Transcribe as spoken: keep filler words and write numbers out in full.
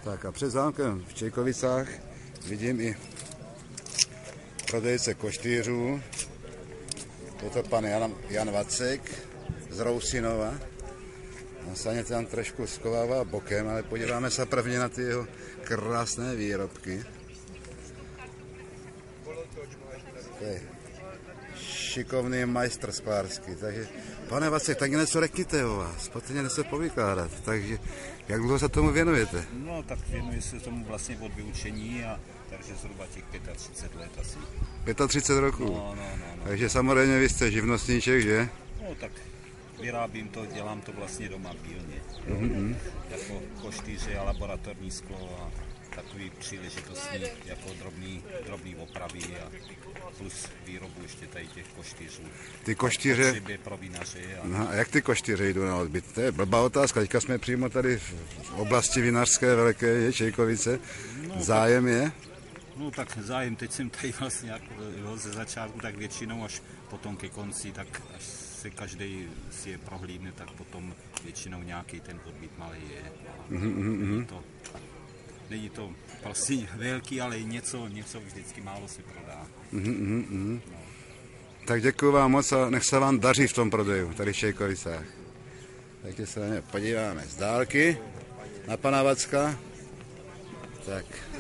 Tak a před zámkem v Čejkovicách vidím i prodejce koštýřů. Je to pan Jan, Jan Vacek z Rousinova. On se tam trošku skovává bokem, ale podíváme se prvně na ty jeho krásné výrobky. To je šikovný majstr sklářský. Takže, pane Vacek, tak něco řekněte o vás, pojďte něco povykládat. Takže, jak dlouho se tomu věnujete? No, tak věnuji se tomu vlastně od vyučení, a takže zhruba těch třicet pět let asi. třicet pět roků? No, no, no, no. Takže samozřejmě vy jste živnostníček, že? No, tak vyrábím to, dělám to vlastně doma v dílně. Mm-hmm. Jako koštýře a laboratorní sklo a takový příležitostní jako drobný, drobný opravy a plus výrobu ještě tady těch koštýřů. Ty koštýře... pro vinaře. A... No, a jak ty koštýře jdou na odbyt? To je blbá otázka. Teďka jsme přímo tady v oblasti vinařské velké, je Čejkovice. No, Zájem tak, je? No tak zájem, teď jsem tady vlastně jako, jo, ze začátku, tak většinou až potom ke konci, tak až se každý si je prohlídne, tak potom většinou nějaký ten odbyt malý je. Mm-hmm. Není to, není to prostě velký, ale něco, něco vždycky málo se prodá. Mm-hmm. No. Tak děkuji vám moc a nech se vám daří v tom prodeju, tady v Čejkovicách. Takže se na ně podíváme z dálky na pana Vacka. Tak.